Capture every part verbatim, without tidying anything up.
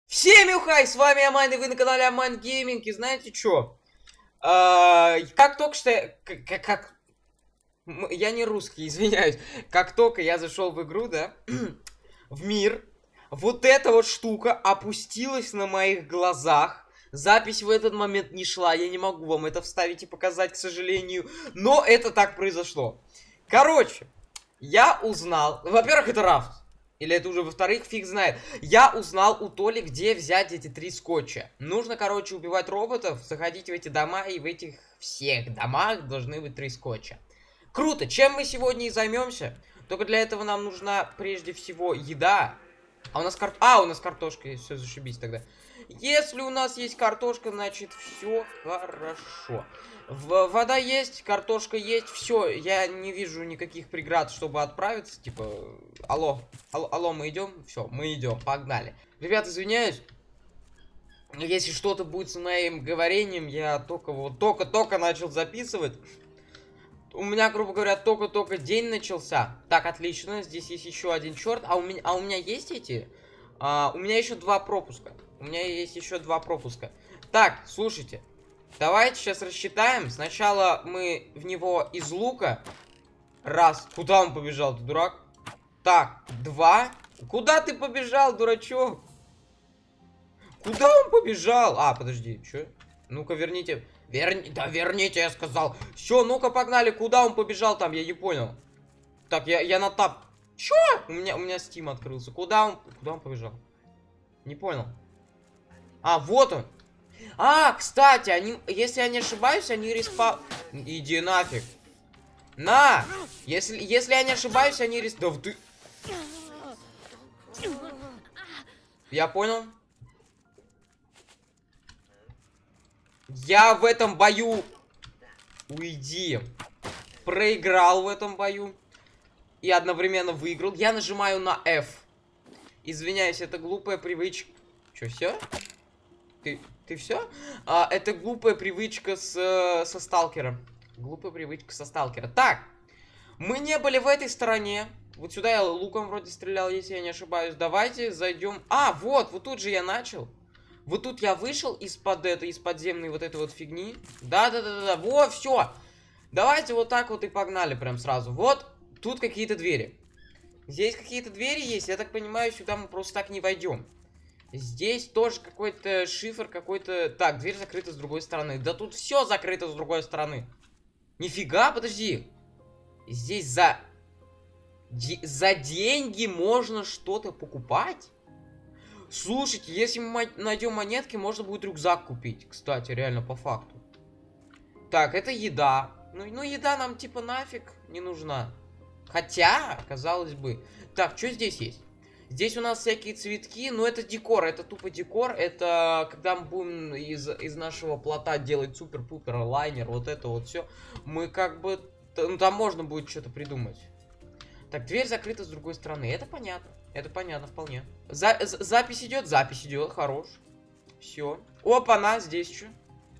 Всем юхай, с вами Амайн, и вы на канале Амайн Гейминг. И знаете что? А, как только что... Как, как... Я не русский, извиняюсь. Как только я зашел в игру, да, в мир, вот эта вот штука опустилась на моих глазах. Запись в этот момент не шла, я не могу вам это вставить и показать, к сожалению. Но это так произошло. Короче, я узнал... Во-первых, это рафт. Или это уже во-вторых, фиг знает. Я узнал у Толи, где взять эти три скотча. Нужно, короче, убивать роботов, заходить в эти дома, и в этих всех домах должны быть три скотча. Круто! Чем мы сегодня и займемся? Только для этого нам нужна прежде всего еда. А у нас кар... А, у нас картошка есть, все, зашибись тогда. Если у нас есть картошка, значит все хорошо. В вода есть, картошка есть, все. Я не вижу никаких преград, чтобы отправиться. Типа, алло, алло, алло, мы идем? Все, мы идем, погнали. Ребят, извиняюсь. Если что-то будет с моим говорением, я только вот только-только начал записывать. У меня, грубо говоря, только-только день начался. Так, отлично. Здесь есть еще один черт. А у меня, а у меня есть эти? А, у меня еще два пропуска. У меня есть еще два пропуска. Так, слушайте. Давайте сейчас рассчитаем. Сначала мы в него из лука. Раз. Куда он побежал, ты дурак? Так, два. Куда ты побежал, дурачок? Куда он побежал? А, подожди, что? Ну-ка, верните. Верни... Да верните, я сказал. Все, ну-ка, погнали. Куда он побежал там? Я не понял. Так, я, я на тап. Чё? У меня, у меня Steam открылся. Куда он... Куда он побежал? Не понял. А, вот он. А, кстати, они... Если я не ошибаюсь, они респа... Иди нафиг. На! Если, если я не ошибаюсь, они рес... Да ты... Я понял. Я в этом бою... Уйди. Проиграл в этом бою. И одновременно выиграл. Я нажимаю на F. Извиняюсь, это глупая привычка. Че, все? Ты, ты все? А, это глупая привычка с, со сталкером. Глупая привычка со сталкера. Так. Мы не были в этой стороне. Вот сюда я луком вроде стрелял, если я не ошибаюсь. Давайте зайдем. А, вот, вот тут же я начал. Вот тут я вышел из-под этой, из подземной вот этой вот фигни. Да-да-да-да. Вот, все. Давайте вот так вот и погнали прям сразу. Вот, тут какие-то двери. Здесь какие-то двери есть. Я так понимаю, сюда мы просто так не войдем. Здесь тоже какой-то шифр, какой-то... Так, дверь закрыта с другой стороны. Да тут все закрыто с другой стороны. Нифига, подожди. Здесь за... Де... За деньги можно что-то покупать? Слушайте, если мы найдем монетки, можно будет рюкзак купить. Кстати, реально, по факту. Так, это еда. Ну, ну еда нам типа нафиг не нужна. Хотя, казалось бы. Так, что здесь есть? Здесь у нас всякие цветки, но это декор, это тупо декор. Это когда мы будем из, из нашего плота делать супер-пупер лайнер, вот это вот все. Мы как бы... Ну, там можно будет что-то придумать. Так, дверь закрыта с другой стороны. Это понятно. Это понятно вполне. За, запись идет, запись идет, хорош. Все. Опа-на, здесь что?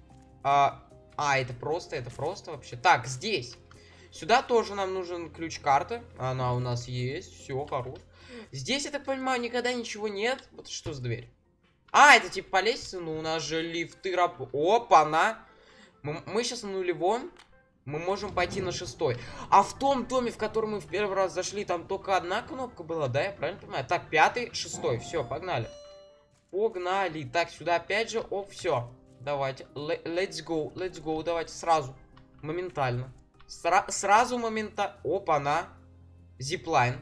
А, а, это просто, это просто вообще. Так, здесь. Сюда тоже нам нужен ключ-карта. Она у нас есть. Все, хорош. Здесь, я так понимаю, никогда ничего нет. Вот что за дверь? А, это типа по лестнице. Ну, у нас же лифты раб... Опа-на. Мы, мы сейчас на нулевом. Мы можем пойти на шестой. А в том доме, в который мы в первый раз зашли, там только одна кнопка была, да? Я правильно понимаю? Так, пятый, шестой. Все, погнали. Погнали. Так, сюда опять же. Оп, все. Давайте. Let's go. Let's go. Давайте сразу. Моментально. Сра сразу моментально. Опа-на. Зиплайн.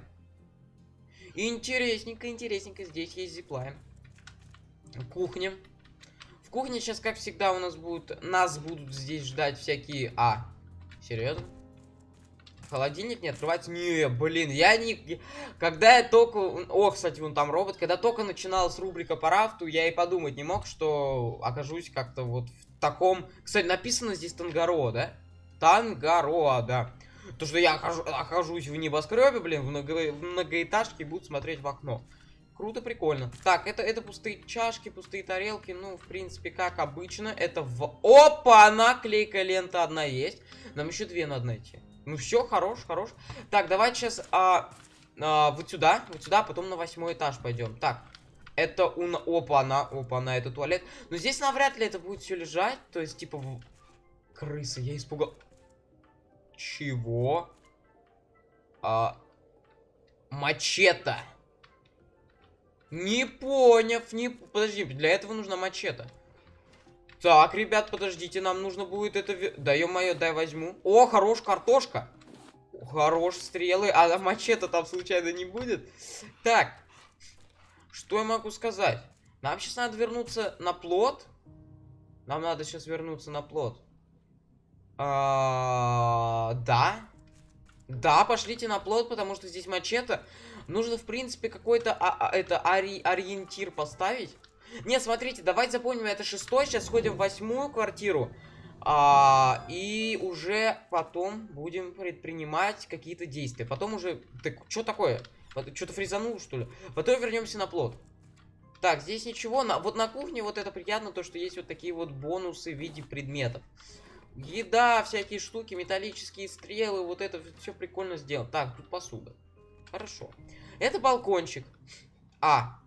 Интересненько, интересненько. Здесь есть зиплайн. Кухня. В кухне сейчас, как всегда, у нас будут... Нас будут здесь ждать всякие... А... Серьезно? Холодильник не открывается? Не, блин, я не... Когда я только... О, кстати, вон там робот. Когда только начиналась рубрика по рафту, я и подумать не мог, что окажусь как-то вот в таком... Кстати, написано здесь Тангароа, да? Тангароа, да. То, что я окажу... окажусь в небоскребе, блин, в, много... в многоэтажке и буду смотреть в окно. Круто, прикольно. Так, это, это пустые чашки, пустые тарелки. Ну, в принципе, как обычно. Это в... Опа! Наклейка лента одна есть. Нам еще две надо найти. Ну все, хорош, хорош. Так, давайте сейчас а, а, вот сюда, вот сюда, потом на восьмой этаж пойдем. Так, Это у... Опа-на, опа-на, это туалет. Но здесь навряд ли это будет все лежать. То есть, типа, в... крысы, я испугал. Чего? А... Мачете. Не поняв, не... Подожди, для этого нужна мачете. Так, ребят, подождите, нам нужно будет это... Да, ё-моё, дай возьму. О, хорош, картошка. Хорош, стрелы. А мачете там случайно не будет? Так. Что я могу сказать? Нам сейчас надо вернуться на плот. Нам надо сейчас вернуться на плот. А, да. Да, пошлите на плот, потому что здесь мачете. Нужно, в принципе, какой-то а, а, это ори, ориентир поставить. Не, смотрите, давайте запомним, это шестой. Сейчас сходим в восьмую квартиру. А, и уже потом будем предпринимать какие-то действия. Потом уже... Так, что такое? Что-то фризанул, что ли? Потом вернемся на плот. Так, здесь ничего. На, вот на кухне вот это приятно, то, что есть вот такие вот бонусы в виде предметов. Еда, всякие штуки, металлические стрелы. Вот это все прикольно сделано. Так, тут посуда. Хорошо. Это балкончик. А.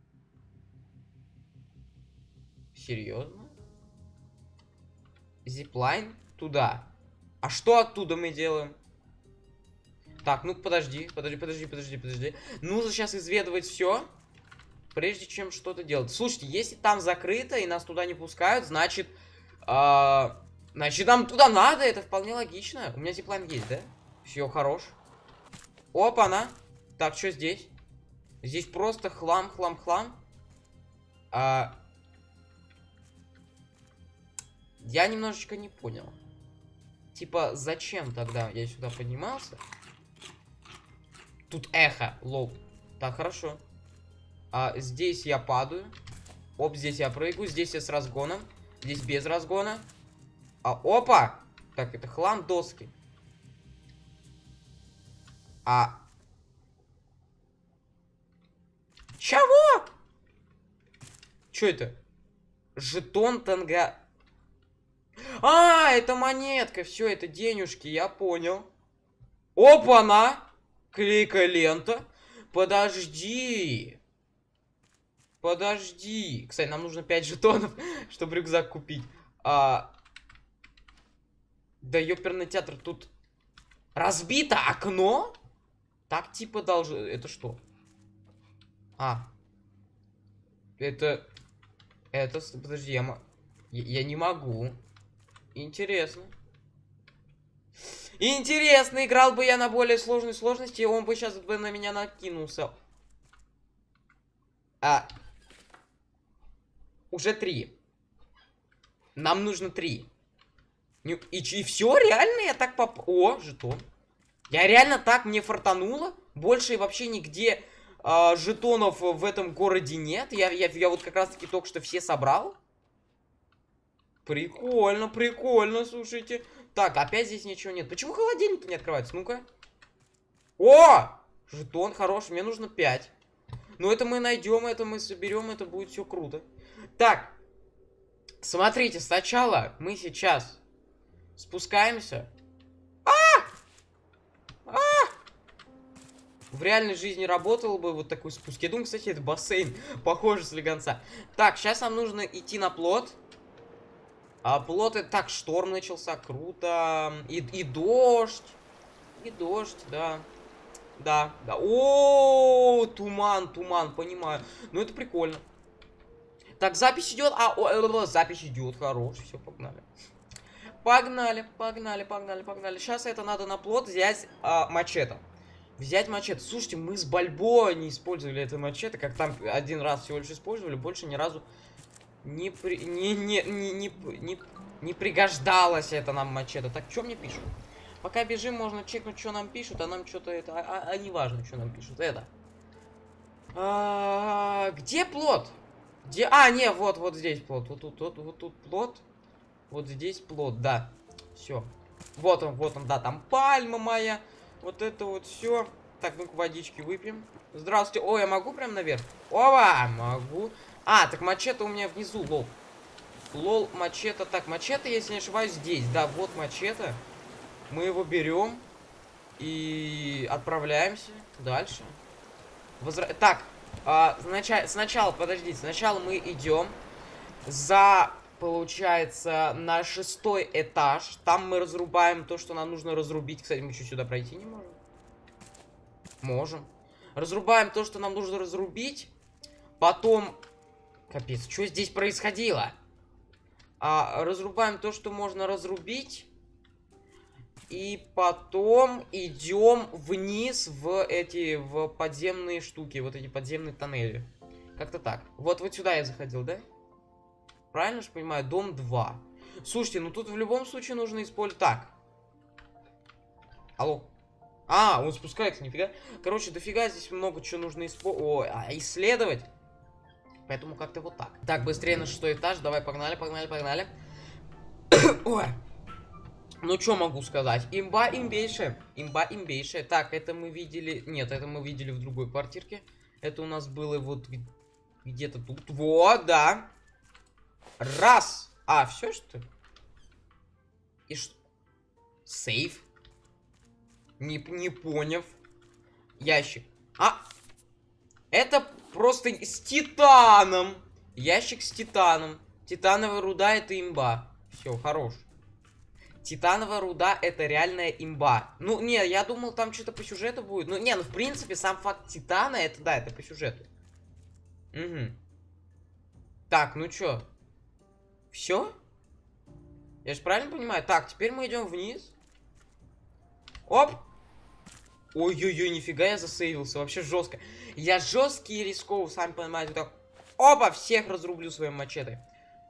Серьезно? Зиплайн? Туда. А что оттуда мы делаем? Так, ну подожди, подожди, подожди, подожди, подожди. Нужно сейчас изведывать все, прежде чем что-то делать. Слушайте, если там закрыто и нас туда не пускают, значит... Э, значит, нам туда надо, это вполне логично. У меня зиплайн есть, да? Все, хорош. Опа-на. Так, что здесь? Здесь просто хлам, хлам, хлам. А... Я немножечко не понял. Типа, зачем тогда я сюда поднимался? Тут эхо, лол. Так, хорошо. А, здесь я падаю. Оп, здесь я прыгаю. Здесь я с разгоном. Здесь без разгона. А, опа! Так, это хлам, доски. А... Чего? Что это? Жетон танга... А, это монетка. Все, это денежки, я понял. Опа-на! Клейкая лента. Подожди. Подожди. Кстати, нам нужно пять жетонов, чтобы рюкзак купить. А... Да ёперный театр, тут разбито окно? Так типа должно... Это что? А. Это... Это... Подожди, я... м- Я, я не могу. Интересно. Интересно, играл бы я на более сложной сложности, он бы сейчас бы на меня накинулся. А. Уже три. Нам нужно три. И, и, и все, реально я так поп... О, жетон. Я реально так, мне фартануло. Больше вообще нигде а, жетонов в этом городе нет. Я, я, я вот как раз таки только что все собрал. Прикольно, прикольно, слушайте. Так, опять здесь ничего нет. Почему холодильник не открывается? Ну-ка. О! Жетон хороший, мне нужно пять. Ну, это мы найдем, это мы соберем, это будет все круто. Так. Смотрите, сначала мы сейчас спускаемся. А! А! В реальной жизни работал бы вот такой спуск. Я думаю, кстати, это бассейн. Похоже с легонца. Так, сейчас нам нужно идти на плот. А плот, это так, шторм начался, круто. И, и дождь. И дождь, да. Да, да. О, туман, туман, понимаю. Ну, это прикольно. Так, запись идет. А, о, запись идет, хорош. Все, погнали. Погнали, погнали, погнали, погнали. Сейчас это надо на плот взять а, мачете. Взять мачете. Слушайте, мы с Бальбоа не использовали это мачете. Как там один раз всего лишь использовали, больше ни разу не, при, не, не, не, не, не, не пригождалось это нам мачете. Так, что мне пишут? Пока бежим, можно чекнуть, что нам пишут, а нам что-то это... А, а, а не важно, что нам пишут. Это. А, где плот? Где... А, не, вот, вот здесь плот. Вот тут, вот, вот тут плот. Вот здесь плот, да. Все. Вот он, вот он, да, там пальма моя. Вот это вот все. Так, ну-ка водички выпьем. Здравствуйте. Ой, я могу прям наверх? Ова, могу. А, так мачете у меня внизу, лол. Лол, мачете. Так, мачете, если не ошибаюсь, здесь. Да, вот мачете. Мы его берем и отправляемся дальше. Возра... Так, А, знача... Сначала, подождите, сначала мы идем за, получается, на шестой этаж. Там мы разрубаем то, что нам нужно разрубить. Кстати, мы чуть сюда пройти не можем? Можем. Разрубаем то, что нам нужно разрубить. Потом... Капец, что здесь происходило? А, разрубаем то, что можно разрубить. И потом идем вниз в эти, в подземные штуки. Вот эти подземные тоннели. Как-то так. Вот, вот сюда я заходил, да? Правильно же понимаю? Дом два. Слушайте, ну тут в любом случае нужно использовать... Так. Алло. А, он спускается, нифига. Короче, дофига здесь много чего нужно использовать. А, исследовать. Поэтому как-то вот так. Так, быстрее на шестой этаж. Давай, погнали, погнали, погнали. Ой. Ну, что могу сказать? Имба имбейшая. Имба имбейшая. Так, это мы видели... Нет, это мы видели в другой квартирке. Это у нас было вот где-то тут. Вот, да. Раз. А, все, что ли? И что? Сейф? Не, не поняв. Ящик. А! Это просто с титаном. Ящик с титаном. Титановая руда — это имба. Все, хорош. Титановая руда — это реальная имба. Ну, не, я думал, там что-то по сюжету будет. Ну, не, ну, в принципе, сам факт титана, это, да, это по сюжету. Угу. Так, ну чё? Все? Я же правильно понимаю? Так, теперь мы идем вниз. Оп! Ой-ой-ой, нифига я засейвился. Вообще жестко. Я жесткий и рисковый, сами понимаете. Так. Опа, всех разрублю своим мачете.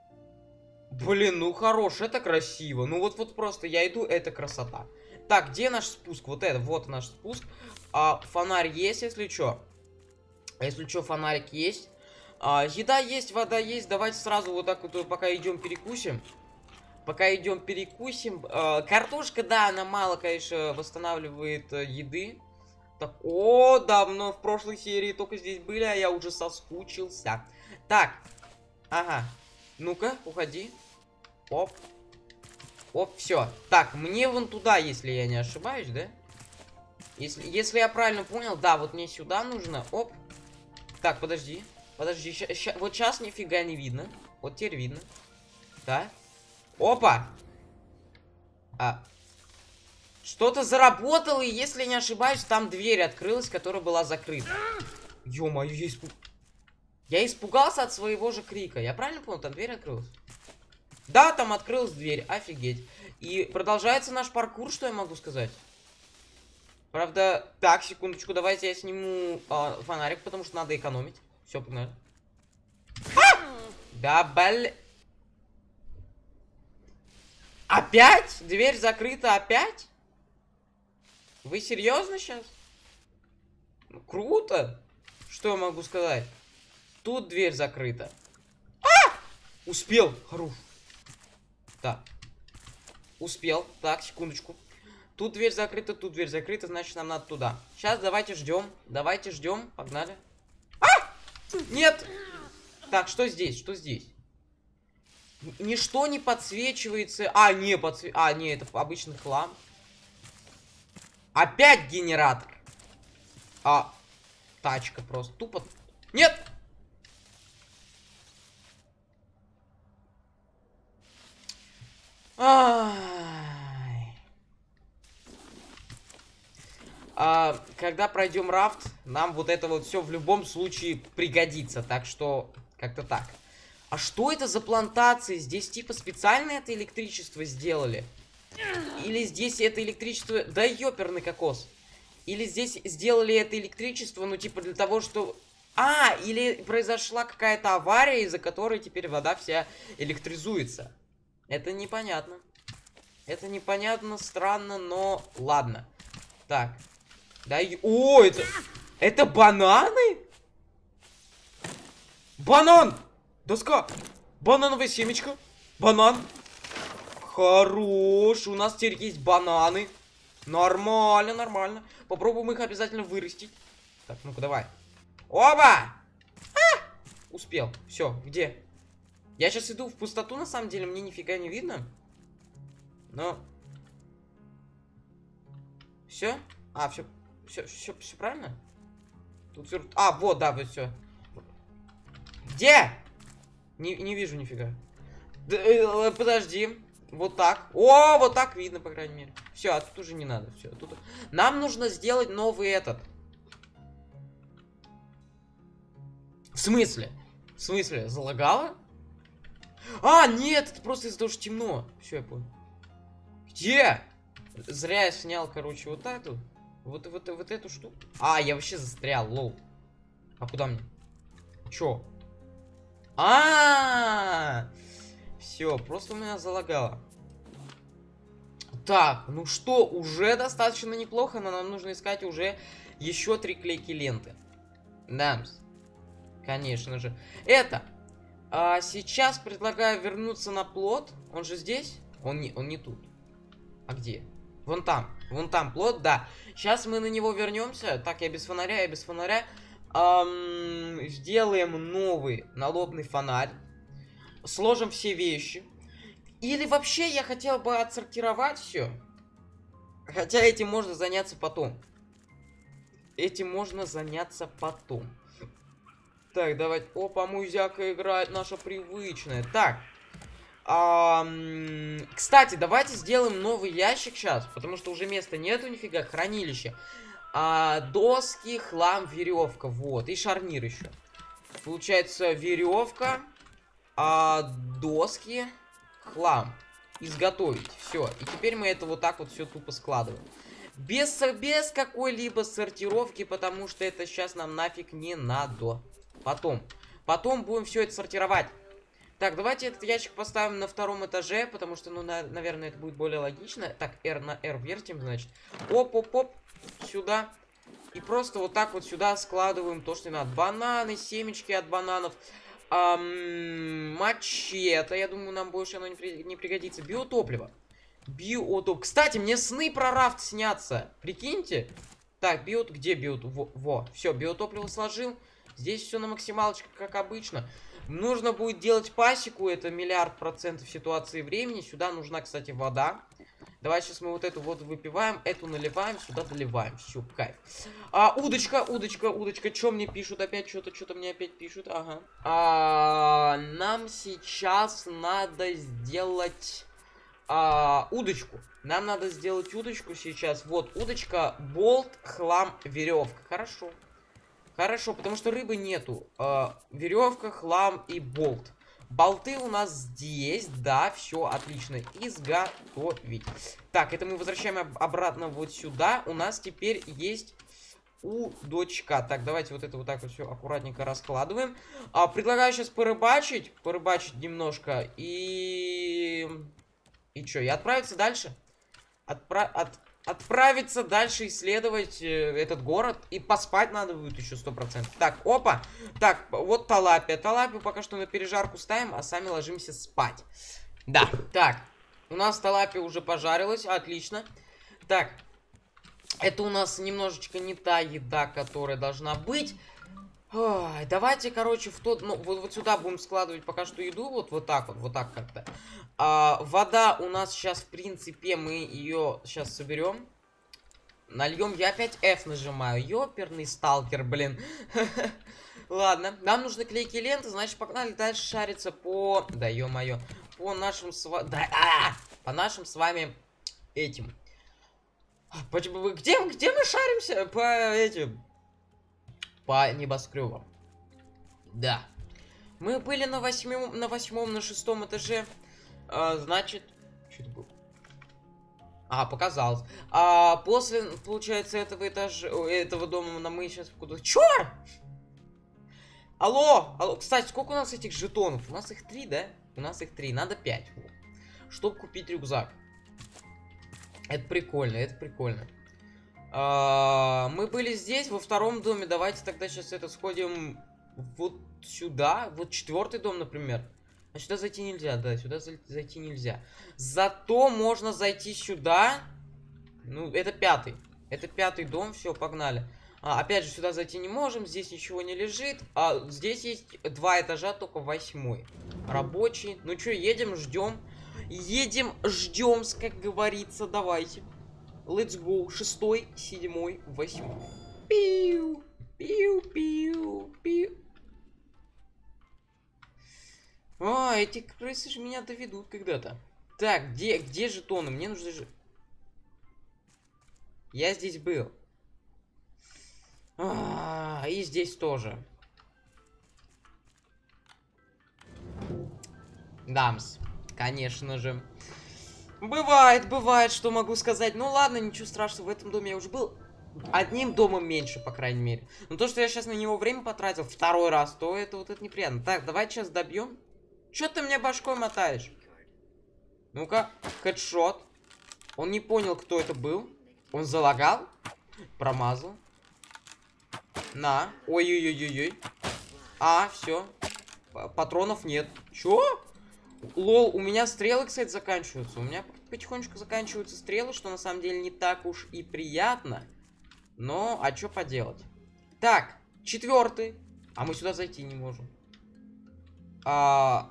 Блин, ну хорош, это красиво. Ну вот, вот просто я иду, это красота. Так, где наш спуск? Вот это, вот наш спуск. А, фонарь есть, если что. Если что, фонарик есть. А, еда есть, вода есть. Давайте сразу вот так вот, пока идем перекусим. Пока идем перекусим. А, картошка, да, она мало, конечно, восстанавливает а, еды. Так, о, давно в прошлой серии только здесь были, а я уже соскучился. Так, ага. Ну-ка, уходи. Оп. Оп, все. Так, мне вон туда, если я не ошибаюсь, да? Если, если я правильно понял, да, вот мне сюда нужно. Оп. Так, подожди. Подожди, ща, ща, вот сейчас нифига не видно. Вот теперь видно. Да. Опа. А. Что-то заработало, и если не ошибаюсь, там дверь открылась, которая была закрыта. Ё-моё, я испуг... Я испугался от своего же крика. Я правильно понял? Там дверь открылась? Да, там открылась дверь. Офигеть. И продолжается наш паркур, что я могу сказать? Правда, так, секундочку, давайте я сниму э, фонарик, потому что надо экономить. Все, погнали. А! Да, блин. Опять? Дверь закрыта опять? Вы серьезно сейчас? Ну, круто. Что я могу сказать? Тут дверь закрыта. А! Успел. Хорош. Так. Успел. Так, секундочку. Тут дверь закрыта, тут дверь закрыта, значит, нам надо туда. Сейчас давайте ждем. Давайте ждем. Погнали. А! Нет! Так, что здесь? Что здесь? Ничто не подсвечивается. А, не, подсве... а, не, это обычный хлам. Опять генератор. А, тачка просто. Тупо. Нет! Ай. А, когда пройдем рафт, нам вот это вот все в любом случае пригодится. Так что, как-то так. А что это за плантации? Здесь типа специально это электричество сделали? Или здесь это электричество... Да ёперный кокос. Или здесь сделали это электричество, ну типа для того, что... А, или произошла какая-то авария, из-за которой теперь вода вся электризуется. Это непонятно. Это непонятно, странно, но ладно. Так. Да и... О, это... Это бананы? Банан! Доска! Банановая семечка. Банан. Хорош. У нас теперь есть бананы. Нормально, нормально. Попробуем их обязательно вырастить. Так, ну-ка, давай. Оба! А! Успел. Все, где? Я сейчас иду в пустоту, на самом деле, мне нифига не видно. Но... Все? А, все, все, все, все правильно? Тут все... А, вот, да, вот все. Где? Не, не вижу нифига. Д э, подожди. Вот так. О, вот так видно, по крайней мере. Все, а тут уже не надо. Все, тут... Нам нужно сделать новый этот. В смысле? В смысле? Залагало? А, нет, это просто из-за того, что темно. Все, я понял. Где? Зря я снял, короче, вот эту. Вот, вот, вот эту штуку. А, я вообще застрял, лоу. А куда мне? Чё? А, все, просто у меня залагало. Так, ну что, уже достаточно неплохо, но нам нужно искать уже еще три клейки ленты. Да, конечно же. Это. А сейчас предлагаю вернуться на плот. Он же здесь? Он не, он не тут. А где? Вон там. Вон там плот, да. Сейчас мы на него вернемся. Так, я без фонаря, я без фонаря. Эм, сделаем новый налобный фонарь. Сложим все вещи. Или вообще я хотел бы отсортировать все. Хотя этим можно заняться потом. Этим можно заняться потом. Так, давайте. Опа, музяка играет наша привычная. Так. Эм, кстати, давайте сделаем новый ящик сейчас. Потому что уже места нету нифига. Хранилище. А, доски, хлам, веревка. Вот. И шарнир еще. Получается веревка. А, доски. Хлам. Изготовить. Все. И теперь мы это вот так вот все тупо складываем. Без, без какой-либо сортировки. Потому что это сейчас нам нафиг не надо. Потом. Потом будем все это сортировать. Так, давайте этот ящик поставим на втором этаже. Потому что, ну, на, наверное, это будет более логично. Так, R на R вертим, значит. Оп-оп-оп. Сюда. И просто вот так вот сюда складываем то, что надо. Бананы, семечки от бананов. Эм, мачете. Я думаю, нам больше оно не, при, не пригодится. Биотопливо. Биотоп. Кстати, мне сны про рафт снятся. Прикиньте. Так, биот... Где биот... Во, во. Все, биотопливо сложил. Здесь все на максималочке, как обычно. Нужно будет делать пасеку. Это миллиард процентов ситуации времени. Сюда нужна, кстати, вода. Давай сейчас мы вот эту воду выпиваем. Эту наливаем, сюда доливаем. Все, кайф. А, удочка, удочка, удочка. Что мне пишут опять? Что-то, что-то мне опять пишут. Ага. А, нам сейчас надо сделать... А, удочку. Нам надо сделать удочку сейчас. Вот, удочка, болт, хлам, веревка. Хорошо. Хорошо, потому что рыбы нету. А, веревка, хлам и болт. Болты у нас здесь. Да, все отлично. Изготовить. Так, это мы возвращаем об обратно вот сюда. У нас теперь есть удочка. Так, давайте вот это вот так вот все аккуратненько раскладываем. А, предлагаю сейчас порыбачить. Порыбачить немножко. И... И что, и отправиться дальше? Отпра... От... Отправиться дальше исследовать э, этот город. И поспать надо будет еще сто процентов. Так, опа. Так, вот талапия. Талапию пока что на пережарку ставим, а сами ложимся спать. Да, так. У нас талапия уже пожарилась. Отлично. Так. Это у нас немножечко не та еда, которая должна быть. Ой, давайте, короче, в тот... Ну, вот, вот сюда будем складывать пока что еду. Вот, вот так вот, вот так как-то. А, вода у нас сейчас, в принципе, мы ее сейчас соберем. Нальем. Я опять F нажимаю. Ёперный сталкер, блин. Ладно. Нам нужны клейкие ленты, значит, погнали дальше шариться по... Да, ё-моё. По нашим с вами... Да, а! По нашим с вами этим. Где, где мы шаримся? По этим... По небоскребам. Да. Мы были на восьмом, на восьмом, на шестом этаже. А, значит... Что это было? А, показалось. А после, получается, этого этажа, этого дома мы сейчас куда-то... Чё? Алло! Алло! Кстати, сколько у нас этих жетонов? У нас их три, да? У нас их три. Надо пять. Чтобы купить рюкзак. Это прикольно, это прикольно. А, мы были здесь, во втором доме. Давайте тогда сейчас это сходим вот сюда. Вот четвертый дом, например. А сюда зайти нельзя, да, сюда зайти нельзя. Зато можно зайти сюда. Ну, это пятый. Это пятый дом, все, погнали. А, опять же, сюда зайти не можем, здесь ничего не лежит. А здесь есть два этажа, только восьмой. Рабочий. Ну что, едем, ждем. Едем, ждем, как говорится, давайте. Let's go. Шестой, седьмой, восьмой. Пиу. Пиу-пиу-пиу. О, эти крысы же меня доведут когда-то. Так, где, где жетоны? Мне нужны же... Я здесь был. А, и здесь тоже. Дамс. Конечно же. Бывает, бывает, что могу сказать. Ну ладно, ничего страшного, в этом доме я уже был. Одним домом меньше, по крайней мере. Но то, что я сейчас на него время потратил второй раз, то это вот это неприятно. Так, давай сейчас добьем. Че ты мне башкой мотаешь? Ну-ка, хедшот. Он не понял, кто это был. Он залагал. Промазал. На. Ой-ой-ой-ой-ой. А, все. Патронов нет. Чё? Лол, у меня стрелы, кстати, заканчиваются. У меня потихонечку заканчиваются стрелы, что на самом деле не так уж и приятно. Но, а что поделать? Так, четвертый. А мы сюда зайти не можем. А...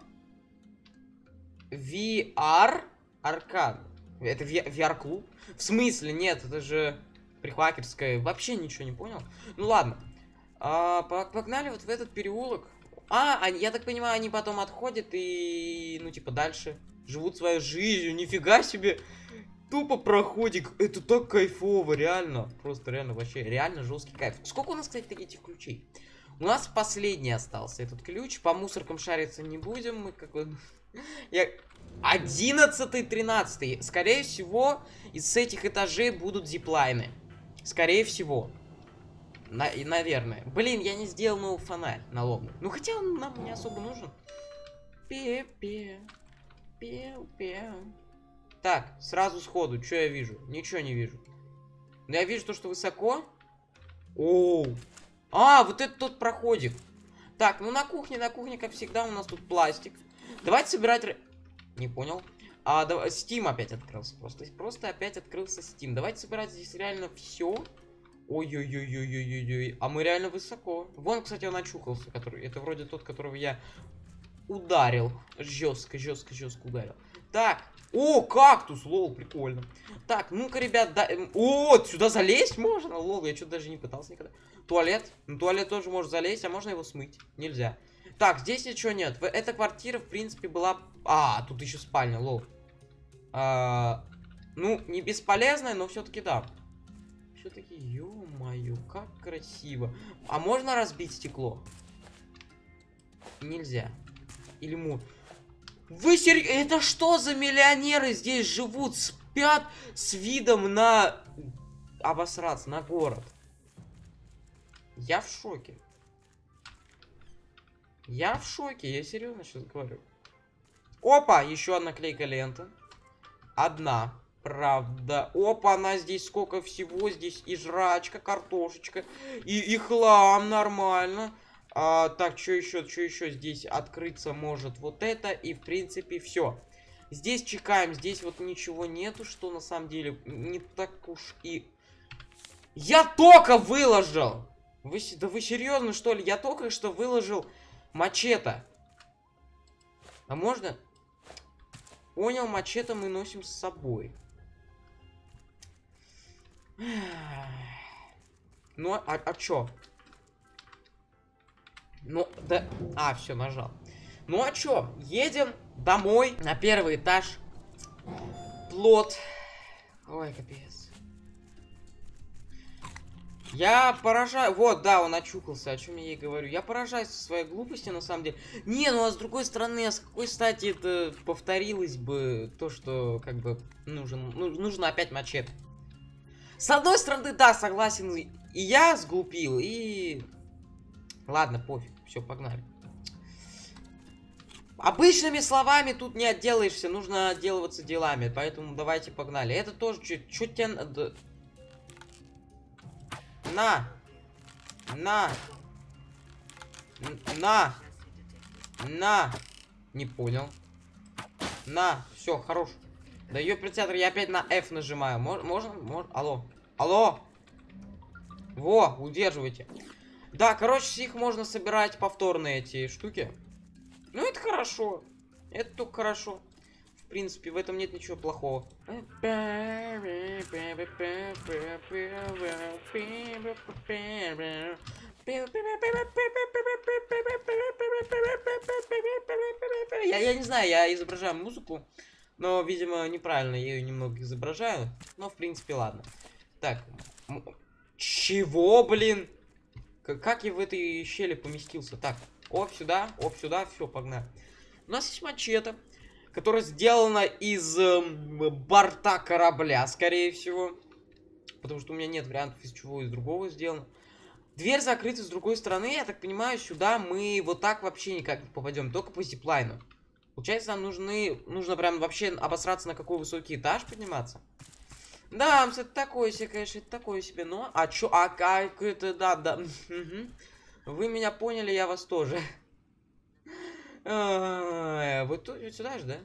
ви ар аркад. Это ви ар-клуб? В смысле? Нет, это же прихвакерская. Вообще ничего не понял. Ну ладно. А, погнали вот в этот переулок. А, они, я так понимаю, они потом отходят и, ну, типа, дальше живут своей жизнью. Нифига себе. Тупо проходик. Это так кайфово, реально. Просто реально, вообще, реально жесткий кайф. Сколько у нас, кстати, этих ключей? У нас последний остался этот ключ. По мусоркам шариться не будем. Мы как бы... Я... одиннадцатый, тринадцатый. Скорее всего, из этих этажей будут зиплайны. Скорее всего. На... Наверное. Блин, я не сделал новый фонарь налобный. Ну, хотя он нам не особо нужен. Пе-пе. Пе-пе. Так, сразу сходу. Что я вижу? Ничего не вижу. Но я вижу то, что высоко. Оу. А, вот это тот проходик. Так, ну на кухне, на кухне, как всегда, у нас тут пластик. Давайте собирать... Не понял. А, да... Steam опять открылся. Просто, просто опять открылся Steam. Давайте собирать здесь реально все. Ой-ой-ой-ой-ой-ой-ой. А мы реально высоко. Вон, кстати, он очухался. Который... Это вроде тот, которого я ударил. Жестко, жестко, жестко ударил. Так. О, кактус, лол, прикольно. Так, ну-ка, ребят, да... О, сюда залезть можно? Лол, я что-то даже не пытался никогда. Туалет. Ну, туалет тоже может залезть, а можно его смыть? Нельзя. Так, здесь ничего нет. Эта квартира, в принципе, была... А, тут еще спальня, лол. А, ну, не бесполезная, но все-таки да. Все-таки, ё-моё, как красиво. А можно разбить стекло? Нельзя. Или му... Вы серьезно? Это что за миллионеры здесь живут? Спят с видом на... Обосраться, на город. Я в шоке. Я в шоке, я серьезно сейчас говорю. Опа, еще одна клейка лента. Одна, правда. Опа, она здесь сколько всего. Здесь и жрачка, картошечка, и, и хлам, нормально. А, так, что еще, что еще здесь открыться может? Вот это, и в принципе все. Здесь чекаем, здесь вот ничего нету, что на самом деле не так уж и... Я только выложил! Вы, да вы серьезно, что ли? Я только что выложил мачете. А можно? Понял, мачете мы носим с собой. Ну, а, а чё? Ну, да... А, все, нажал. Ну, а чё? Едем домой на первый этаж. Плот. Ой, капец. Я поражаю... Вот, да, он очухался, о чем я ей говорю. Я поражаюсь своей глупости, на самом деле. Не, ну а с другой стороны, а с какой стати это повторилось бы то, что, как бы, нужен, ну, нужно опять мачете. С одной стороны, да, согласен, и я сглупил, и... Ладно, пофиг, все, погнали. Обычными словами тут не отделаешься, нужно отделываться делами, поэтому давайте погнали. Это тоже чуть-чуть тебе... На! На! На! На! Не понял. На! Все, хорош. Да ее предсятор, я опять на F нажимаю. Мож, можно? Можно? Алло. Алло! Во, удерживайте. Да, короче, их можно собирать повторно, эти штуки. Ну, это хорошо. Это только хорошо. В принципе, в этом нет ничего плохого. Я, я не знаю, я изображаю музыку, но, видимо, неправильно я ее немного изображаю. Но, в принципе, ладно. Так. Чего, блин? Как я в этой щели поместился? Так, оп, сюда, оп, сюда, все, погнали. У нас есть мачете, которая сделана из э, борта корабля, скорее всего. Потому что у меня нет вариантов, из чего из другого сделано. Дверь закрыта с другой стороны, я так понимаю, сюда мы вот так вообще никак не попадем, только по зиплайну. Получается, нам нужны, нужно прям вообще обосраться, на какой высокий этаж подниматься. Да, это такое себе, конечно, это такое себе, но... А чё, а как это, да, да. Вы меня поняли, я вас тоже. Вот тут, вот сюда же, да?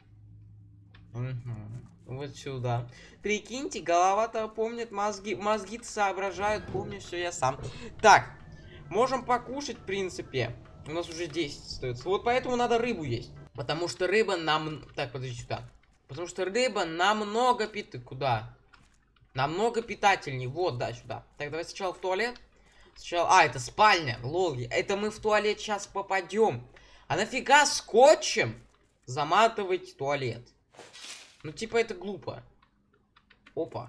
Вот сюда. Прикиньте, голова-то помнит, мозги, мозги соображают, помню все я сам. Так, можем покушать, в принципе. У нас уже десять остается. Вот поэтому надо рыбу есть. Потому что рыба нам... Так, подожди сюда. Потому что рыба намного питает. Куда? Намного питательней. Вот, да, сюда. Так, давай сначала в туалет. Сначала... А, это спальня. Логи. Это мы в туалет сейчас попадем. А нафига скотчем заматывать туалет? Ну, типа, это глупо. Опа.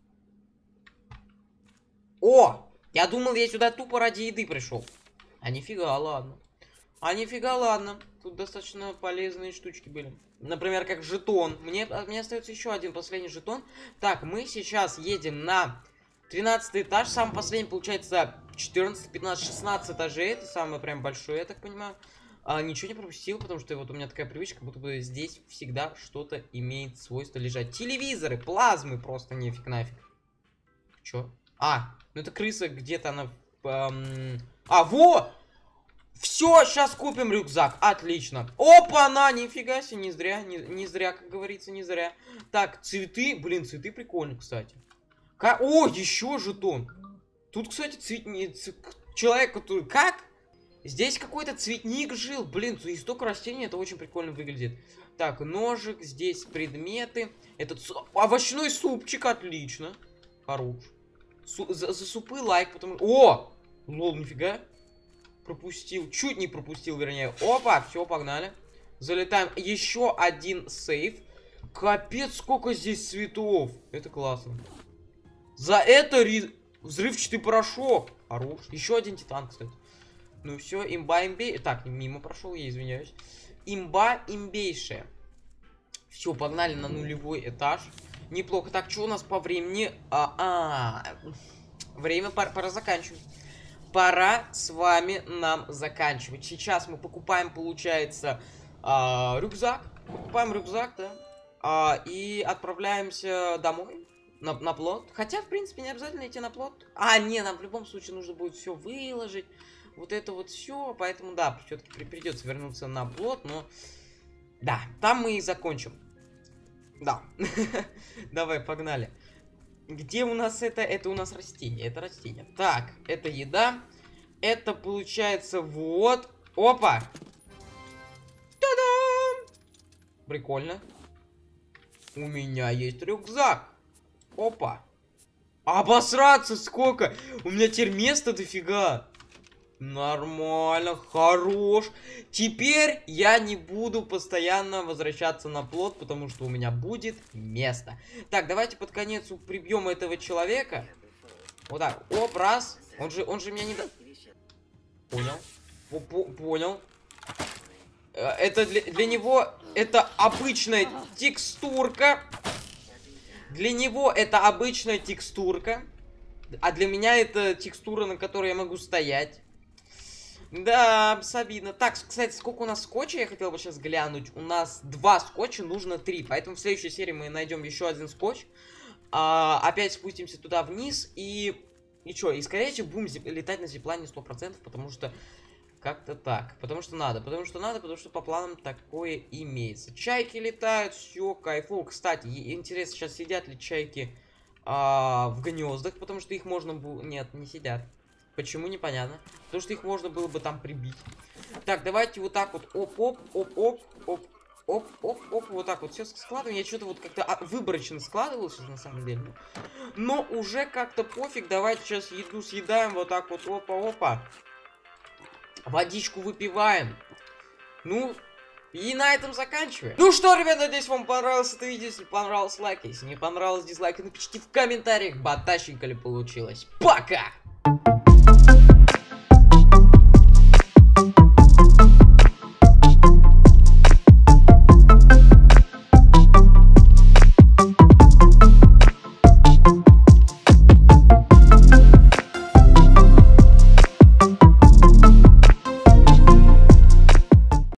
О! Я думал, я сюда тупо ради еды пришел. А нифига, ладно. А нифига, ладно. Тут достаточно полезные штучки были. Например, как жетон. Мне, мне остается еще один последний жетон. Так, мы сейчас едем на тринадцатый этаж. Самый последний, получается, четырнадцать, пятнадцать, шестнадцать этажей. Это самое прям большое, я так понимаю. А, ничего не пропустил, потому что вот у меня такая привычка, будто бы здесь всегда что-то имеет свойство лежать. Телевизоры, плазмы просто нефиг нафиг. Чё? А, ну это крыса где-то она... Эм... А, во! Все, сейчас купим рюкзак. Отлично. Опа-на, нифига себе, не зря, не, не зря, как говорится, не зря. Так, цветы, блин, цветы прикольно, кстати. Ка... О, еще жетон. Тут, кстати, цветник, человек, который... Как? Здесь какой-то цветник жил. Блин, и столько растений, это очень прикольно выглядит. Так, ножик, здесь предметы. Этот су... овощной супчик, отлично. Хорош. Су... За, за супы лайк, потому... О! Лол, нифига. Пропустил. Чуть не пропустил, вернее. Опа, все, погнали. Залетаем. Еще один сейф. Капец, сколько здесь цветов. Это классно. За это ри... взрывчатый порошок. Хорош. Еще один титан, кстати. Ну все, имба имбей. Так, мимо прошел, я извиняюсь. Имба имбейшая. Все, погнали на нулевой этаж. Неплохо. Так, что у нас по времени? А, -а. Время пора, пора заканчивать. Пора с вами нам заканчивать. Сейчас мы покупаем, получается, а, рюкзак. Покупаем рюкзак, да. А, и отправляемся домой. На, на плот. Хотя, в принципе, не обязательно идти на плот. А, не, нам в любом случае нужно будет все выложить. Вот это вот все. Поэтому, да, все-таки придется вернуться на плот. Но, да, там мы и закончим. Да. Давай, погнали. Где у нас это? Это у нас растение. Это растение. Так, это еда. Это получается вот. Опа! Та-дам! Прикольно. У меня есть рюкзак. Опа. Обосраться сколько? У меня теперь места дофига. Нормально, хорош. Теперь я не буду постоянно возвращаться на плот, потому что у меня будет место. Так, давайте под конец прибьем этого человека. Вот так. Оп, раз. Он же, он же меня не... До... Понял. О, по понял. Это для, для него... Это обычная текстурка. Для него это обычная текстурка. А для меня это текстура, на которой я могу стоять. Да, обидно. Так, кстати, сколько у нас скотча, я хотел бы сейчас глянуть. У нас два скотча, нужно три. Поэтому в следующей серии мы найдем еще один скотч. А, опять спустимся туда вниз. И... И что? И скорее всего будем зип... летать на зиплайне сто процентов, потому что... Как-то так. Потому что надо. Потому что надо, потому что по планам такое имеется. Чайки летают, все, кайфово. Кстати, интересно, сейчас сидят ли чайки а, в гнездах, потому что их можно было... Нет, не сидят. Почему, непонятно. Потому что их можно было бы там прибить. Так, давайте вот так вот. Оп-оп, оп-оп, оп. Оп, оп, оп, вот так вот все складываем. Я что-то вот как-то выборочно складывался на самом деле. Но уже как-то пофиг. Давайте сейчас еду съедаем. Вот так вот, опа-опа. Водичку выпиваем. Ну, и на этом заканчиваем. Ну что, ребят, надеюсь, вам понравилось это видео. Если понравилось, лайк. Если не понравилось, дизлайк. Напишите в комментариях, батащенько ли получилось. Пока!